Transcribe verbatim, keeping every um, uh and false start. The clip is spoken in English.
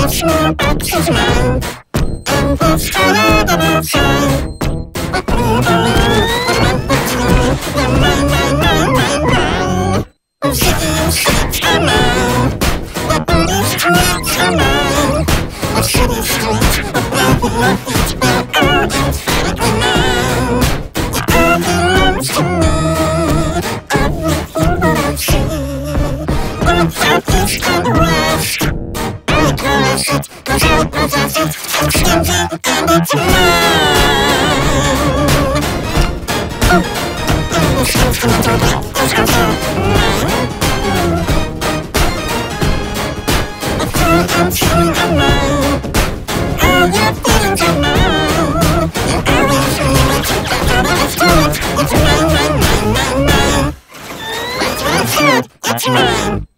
It's more back to mine. And it's harder than outside. The city's streets are mine. The body streets are mine. The city streets are broken, my feet are out and tightly mine. The earth belongs to me. Everything that I see. North, south, east, and west. I possess it, cause I possess it. Extends it, and it's mine. Oh, and the streets from the top, it's also mine. I'm feeling alone. All your feelings are mine. You always really keep that out of the thought. It's mine, mine, mine, mine, mine. What's what's good? It's mine.